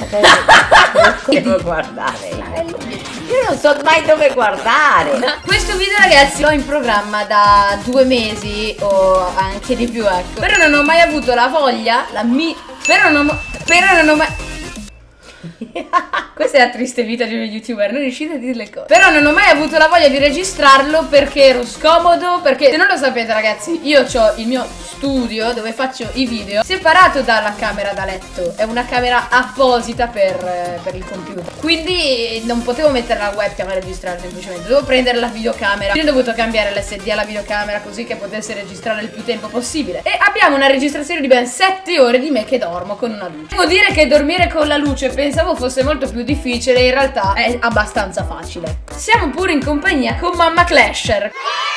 Devo guardare. Io non so mai dove guardare. Questo video, ragazzi, l'ho in programma da 2 mesi o anche di più, ecco. Però non ho mai avuto la voglia, però non ho mai... Questa è la triste vita di uno youtuber, non riuscite a dire le cose. Però non ho mai avuto la voglia di registrarlo perché ero scomodo. Perché se non lo sapete, ragazzi, io ho il mio studio dove faccio i video separato dalla camera da letto. È una camera apposita per il computer. Quindi non potevo mettere la webcam a registrare semplicemente. Devo prendere la videocamera. Quindi ho dovuto cambiare l'SD alla videocamera così che potesse registrare il più tempo possibile. E abbiamo una registrazione di ben 7 ore di me che dormo con una luce. Devo dire che dormire con la luce pensavo fosse molto più difficile, in realtà è abbastanza facile. Siamo pure in compagnia con mamma Clasher,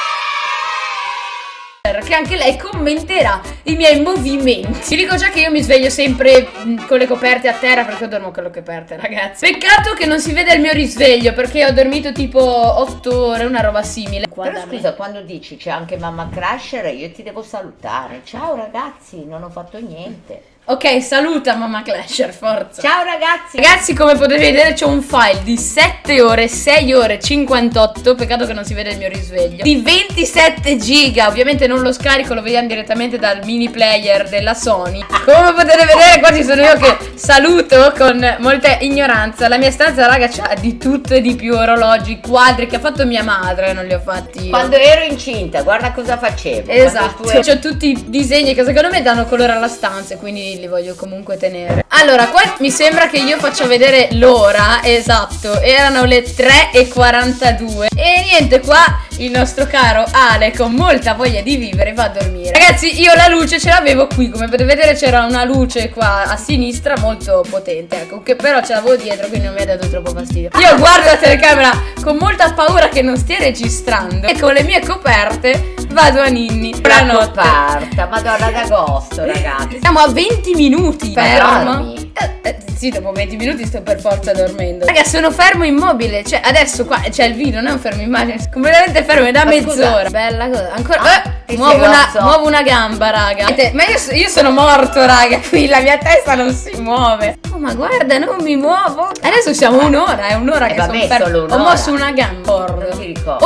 che anche lei commenterà i miei movimenti. Vi dico già che io mi sveglio sempre con le coperte a terra perché io dormo con le coperte, ragazzi. Peccato che non si vede il mio risveglio perché ho dormito tipo 8 ore, una roba simile. Però scusa, quando dici c'è anche mamma Crasher, io ti devo salutare. Ciao ragazzi, non ho fatto niente. Ok, saluta mamma Clasher, forza. Ciao ragazzi. Ragazzi, come potete vedere c'è un file di 7 ore, 6 ore 58. Peccato che non si vede il mio risveglio. Di 27 giga. Ovviamente non lo scarico, lo vediamo direttamente dal mini player della Sony. Come potete vedere qua ci sono io che saluto con molta ignoranza. La mia stanza, raga, c'ha di tutto e di più. Orologi, quadri che ha fatto mia madre, non li ho fatti io. Quando ero incinta, guarda cosa facevo. Esatto, c'ho tutti i disegni che secondo me danno colore alla stanza, quindi li voglio comunque tenere. Allora, qua mi sembra che io faccia vedere l'ora. Esatto, erano le 3:42. E niente, qua il nostro caro Ale con molta voglia di vivere va a dormire. Ragazzi, io la luce ce l'avevo qui. Come potete vedere c'era una luce qua a sinistra molto potente, ecco, che però ce l'avevo dietro, quindi non mi ha dato troppo fastidio. Io guardo la telecamera con molta paura che non stia registrando e con le mie coperte vado a ninni. La coperta, madonna d'agosto, ragazzi. Siamo a 20 minuti fermo. Sì, dopo 20 minuti sto per forza dormendo. Raga, sono fermo immobile. Cioè, adesso qua c'è il video, non è un fermo immagine. Completamente fermo, è da mezz'ora. Bella cosa. Ancora. Muovo una gamba, raga. Ma io sono morto, raga. Qui la mia testa non si muove. Oh, ma guarda, non mi muovo. Adesso siamo un'ora, è un'ora che sono fermo. Ho mosso una gamba. Non ti ricordo.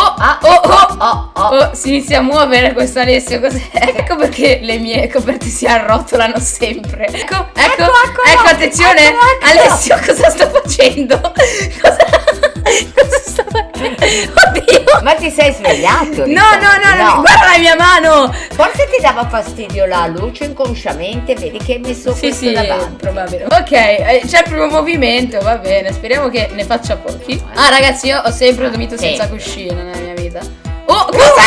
Si inizia a muovere questo Alessio. Cos'è? Ecco perché le mie coperte si arrotolano sempre. Ecco, attenzione. Alessio, cosa sto facendo? Cosa sto facendo? Oddio. Ma ti sei svegliato? No, guarda la mia mano. Forse ti dava fastidio la luce inconsciamente, vedi che hai messo questo davanti. Probabile. Ok, c'è il primo movimento, va bene, speriamo che ne faccia pochi. Ah, ragazzi, io ho sempre dormito senza cuscino nella mia vita. Oh,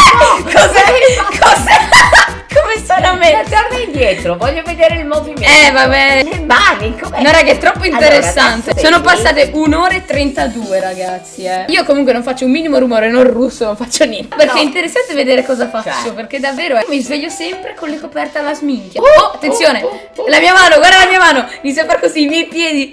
cos'è? Come sono messa? Torna indietro, voglio vedere il movimento. Vabbè. Le mani, com'è? No, raga, è troppo interessante. Allora, sono passate 1 ora e 32, ragazzi, Io comunque non faccio un minimo rumore, non russo, non faccio niente. Perché è interessante vedere cosa faccio, perché davvero mi sveglio sempre con le coperte alla sminchia. Attenzione, la mia mano, guarda la mia mano. Mi sembra così, i miei piedi.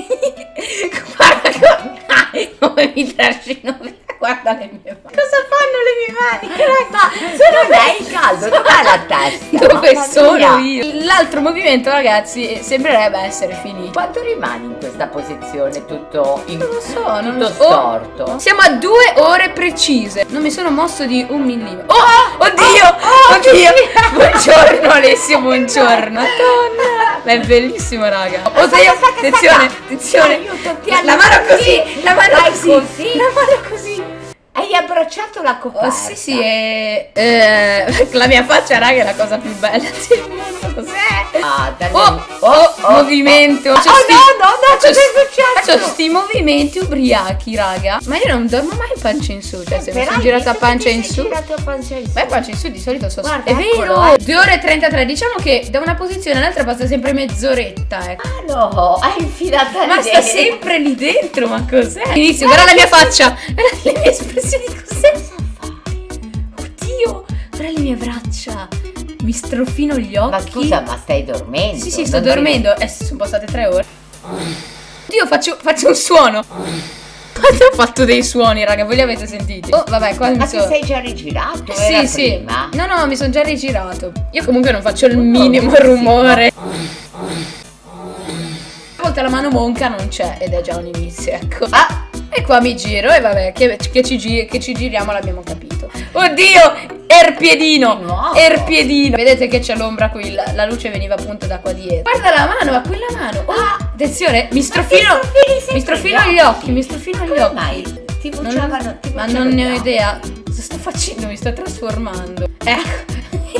Guarda come mi trascino via. Guarda le mie mani. Cosa fanno le mie mani? Ma se non è il caso, dov'è la testa? Dove sono io? L'altro movimento, ragazzi, sembrerebbe essere finito. Quanto rimani in questa posizione tutto non lo so, non lo so. storto? Siamo a 2 ore precise. Non mi sono mosso di 1 millimetro. Oddio. Buongiorno Alessio, buongiorno. Madonna. Ma è bellissimo, raga. Attenzione. La mano così. La mano così. Hai abbracciato la coperta? Sì, la mia faccia, raga, è la cosa più bella del mondo. Cos'è? Movimento. No, cosa è successo? Faccio sti movimenti ubriachi, raga. Ma io non dormo mai pancia in su. Cioè, se mi sono girata a pancia in su. Beh, pancia in su di solito so. Guarda, è vero. 2 ore e 33. Diciamo che da una posizione all'altra passa sempre mezz'oretta, ecco. Ah no, hai infilata lì. Ma sta sempre lì dentro, ma cos'è? Inizio, guarda la mia faccia. Le mie espressioni, cos'è? Oddio, guarda le mie braccia. Mi strofino gli occhi. Ma scusa, ma stai dormendo? Sì, sto dormendo. Sono passate 3 ore. Oddio, faccio un suono. Quando ho fatto dei suoni, raga, voi li avete sentiti? Oh, vabbè, qua ma ti sei già rigirato? Sì. No, mi sono già rigirato. Io comunque non faccio il minimo rumore. volta la mano monca non c'è ed è già un inizio, ecco. Ah, E qua mi giro e vabbè, che ci giriamo l'abbiamo capito. Oddio, Erpiedino, Di nuovo. Erpiedino. Vedete che c'è l'ombra qui, la luce veniva appunto da qua dietro. Guarda la mano, a quella mano. Oh, attenzione, mi strofino gli occhi, mi strofino gli come occhi. mai? Ti Non- bruciavano, ma non ne ho idea. Cosa sto facendo? Mi sto trasformando. Ecco.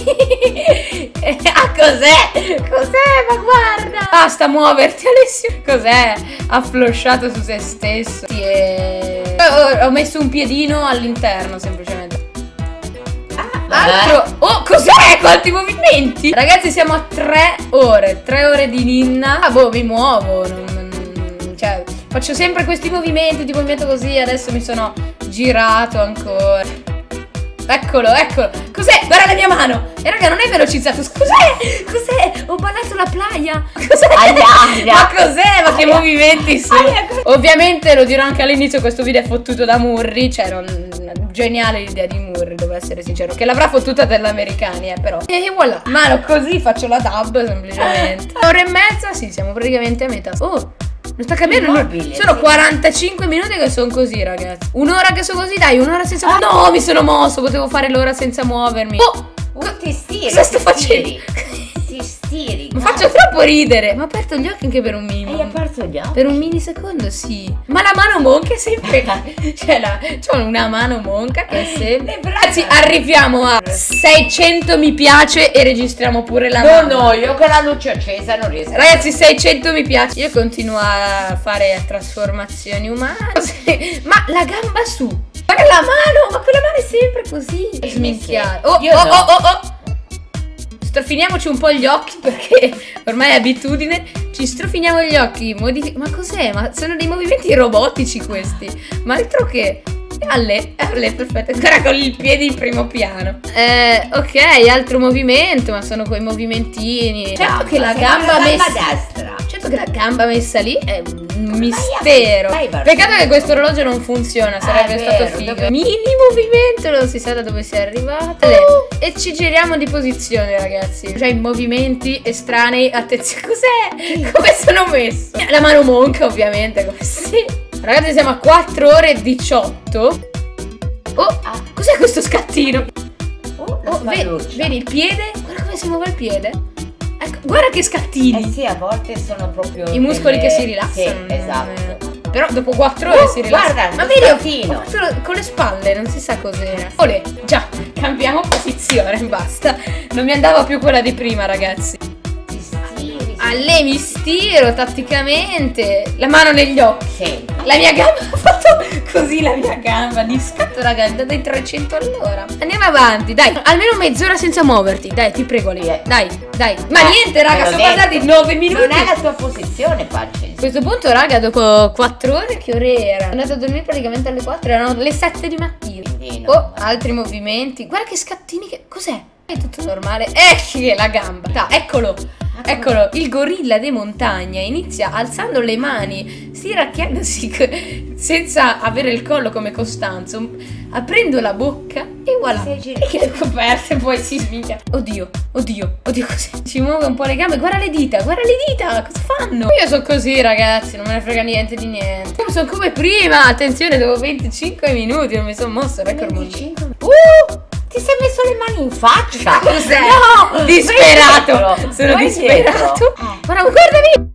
Ah, cos'è? Cos'è? Ma guarda! Basta muoverti, Alessio. Cos'è? Ha flosciato su se stesso. Ho messo un piedino all'interno, semplicemente. Altro. Oh, cos'è? Quanti movimenti? Ragazzi, siamo a 3 ore. 3 ore di ninna. Ah, boh, mi muovo. Cioè, faccio sempre questi movimenti. Tipo, mi metto così. Adesso mi sono girato ancora. Eccolo, eccolo. Cos'è? Guarda la mia mano. E raga, non è velocizzato. Cos'è? Cos'è? Ho ballato la playa. Cos'è? Aia. Ma cos'è? Ma che Aia. movimenti sono? Aia. Ovviamente lo dirò anche all'inizio, questo video è fottuto da Murri. Cioè, geniale l'idea di Murri, devo essere sincero. Che l'avrà fottuta dell'americani, però. E voilà. Mano così, faccio la dub semplicemente. Ora e mezza, sì, siamo praticamente a metà. Oh, non sta cambiando. Immobile, Sono sì. 45 minuti che sono così, ragazzi. Un'ora che sono così, dai, un'ora senza muovermi. No, mi sono mosso, potevo fare l'ora senza muovermi. Oh, Ti stiri. cosa sto ti facendo? stiri. Ti stiri. Mi dai. faccio troppo ridere. Ma ho aperto gli occhi anche per un mini. Hai aperto gli occhi? Per un millisecondo, sì. Ma la mano monca è sempre. C'ho una mano monca che è sempre. Le braccia. Ragazzi, arriviamo a 600 mi piace e registriamo pure la No, mano. no, io con la luce accesa non riesco. Ragazzi, 600 mi piace. Io continuo a fare trasformazioni umane. Ma la gamba su. Guarda la mano, ma quella mano è sempre così. Sminchiare. Oh, Io oh, no. oh, oh, oh. Strofiniamoci un po' gli occhi perché ormai è abitudine. Ci strofiniamo gli occhi. Ma cos'è? Ma sono dei movimenti robotici questi. Ma altro che. Alle, perfetto. Ancora con il piede in primo piano. Ok, altro movimento. Ma sono quei movimentini. Certo che la gamba messa. destra. Certo che la gamba messa lì è un mistero. vai verso Peccato che questo orologio non funziona. Sarebbe è stato vero, figo. dove- Mini movimento, non si sa da dove sia arrivato. E ci giriamo di posizione, ragazzi. Cioè, i movimenti estranei. Attenzione, cos'è? Come sono messo? La mano monca, ovviamente. Come sì. Ragazzi, siamo a 4 ore e 18. Oh, cos'è questo scattino? La spalluccia. Vedi il piede? Guarda come si muove il piede. Ecco, guarda che scattini. Eh sì, a volte sono proprio I muscoli delle- che si rilassano. Sì, esatto. Però dopo 4 ore si rilassano. guarda, Ma lo vedi, scattino. ho fatto con le spalle, non si sa cos'era. Olè, già, cambiamo posizione, basta. Non mi andava più quella di prima, ragazzi. Ti stiri. A lei mi stiro tatticamente. La mano negli occhi. Sempre. La mia gamba, ho fatto così la mia gamba di scatto, raga, da dei 300 all'ora. Andiamo avanti, dai, almeno mezz'ora senza muoverti. Dai, ti prego lì. Dai. Ma niente, raga, te l'ho sono passati detto. 9 minuti. Non è la tua posizione, Pace. A questo punto, raga, dopo 4 ore, che ore era? Sono andata a dormire praticamente alle 4, erano le 7 di mattina. Quindi no. Oh, altri movimenti. Guarda che scattini che. Cos'è? È tutto normale. Che la gamba. Eccolo. Eccolo, il gorilla di montagna inizia alzando le mani, stiracchiandosi senza avere il collo come Costanzo, aprendo la bocca e voilà. E che le coperte poi si sminchia. Oddio, cos'è? Si muove un po' le gambe, guarda le dita, cosa fanno? Io sono così, ragazzi, non me ne frega niente di niente. Sono come prima, attenzione, dopo 25 minuti non mi sono mosso, record mondiale. Ti sei messo le mani in faccia. Cos'è? No, Disperato. vai dietro, Sono vai disperato. dietro. Guardami.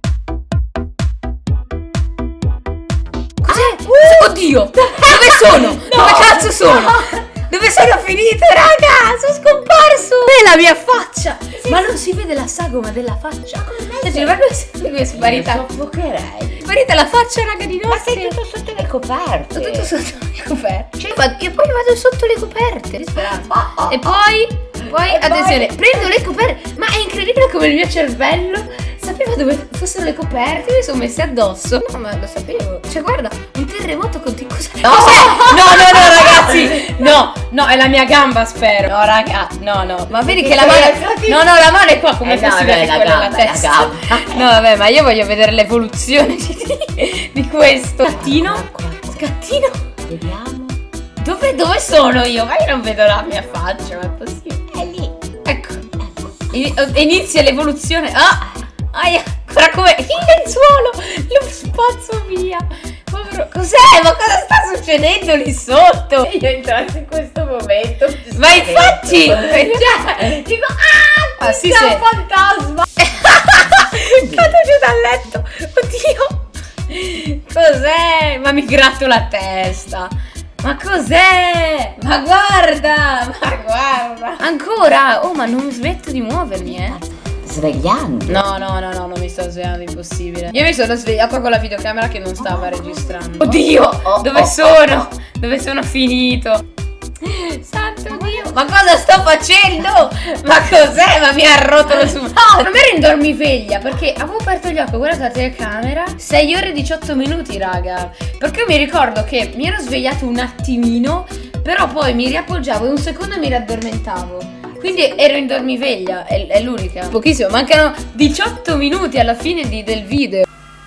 Cos'è? Oddio. Dove sono? Dove cazzo sono? Dove sono finito, raga? Sono scomparso. È la mia faccia. Ma non si vede la sagoma della faccia. Guarda come è sparita. Soffocherei. Sparita la faccia, raga, di Ma nostri. sei tutto sotto le coperte. Tutto sotto le coperte. Io poi vado sotto le coperte. Disperato. E poi, attenzione, prendo le coperte. Ma è incredibile come il mio cervello sapeva dove fossero le coperte. Mi sono messe addosso. No, ma lo sapevo. Cioè, guarda, un terremoto cos'è? No, No, ragazzi. No, è la mia gamba, spero. No, raga, no. Ma vedi che la mano. No, la mano è qua, come no, si vabbè, vede la quella alla gamba, la testa. gamba. No, vabbè, ma io voglio vedere l'evoluzione di questo. Scattino? Scattino? Vediamo. Dove sono io? Ma io non vedo la mia faccia, ma è possibile. È lì. Ecco. Inizia l'evoluzione. Aia. Guarda come il lenzuolo lo spazzo via. Povero. Cos'è? Ma cosa sta succedendo lì sotto? Io entrato in questo momento. Ma infatti Cioè, dico, Ah, sì, c'è sì. un fantasma. cado giù dal letto. Oddio. Cos'è? Ma mi gratto la testa. Ma cos'è? Ma guarda. Ma guarda. Ancora? Oh, ma non smetto di muovermi, Svegliando. No, non mi sto svegliando, impossibile. Io mi sono svegliata con la videocamera che non stava registrando. Oddio, dove sono? Dove sono finito? Santo Dio, ma cosa sto facendo? Ma cos'è? Ma mi ha rotto lo suo. No, non ero in dormiveglia perché avevo aperto gli occhi, guardate la telecamera. 6 ore e 18 minuti, raga. Perché mi ricordo che mi ero svegliato un attimino, però poi mi riappoggiavo e un secondo mi riaddormentavo. Quindi ero in dormiveglia, è l'unica. Pochissimo, mancano 18 minuti alla fine del video.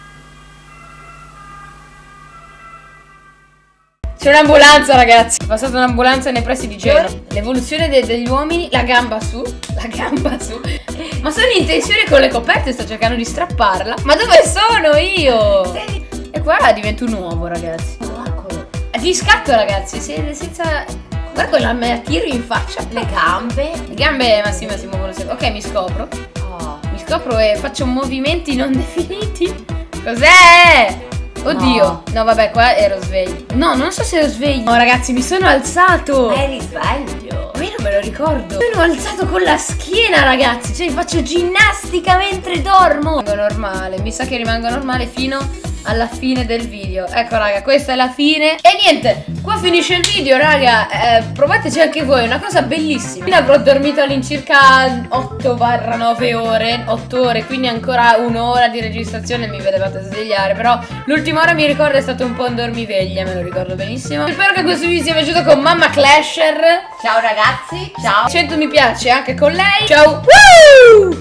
C'è un'ambulanza, ragazzi. È passata un'ambulanza nei pressi di Genova. L'evoluzione degli uomini. La gamba su. La gamba su. Ma sono in tensione con le coperte. Sto cercando di strapparla. Ma dove sono io? E qua divento un uovo, ragazzi. Di scatto, ragazzi. Senza... Guarda quella me la tiro in faccia. Le gambe. Le gambe, ma si muovono sempre. Ok, mi scopro. Mi scopro e faccio movimenti non definiti. Cos'è? Oddio. No, vabbè, qua ero sveglio. No, non so se ero sveglio. No, ragazzi, mi sono alzato. Eri sveglio. Ma io non me lo ricordo. Mi sono alzato con la schiena, ragazzi. Cioè, faccio ginnastica mentre dormo. Rimango normale. Mi sa che rimango normale fino alla fine del video. Ecco, raga, questa è la fine. E niente, qua finisce il video, raga. Provateci anche voi, è una cosa bellissima. Quindi avrò dormito all'incirca 8-9 ore. 8 ore, quindi ancora un'ora di registrazione. Mi vedevate svegliare, però l'ultima ora mi ricordo è stato un po' un dormiveglia. Me lo ricordo benissimo. Spero che questo video sia piaciuto con Mamma Clasher. Ciao ragazzi, ciao. 100 mi piace anche con lei. Ciao. Woo!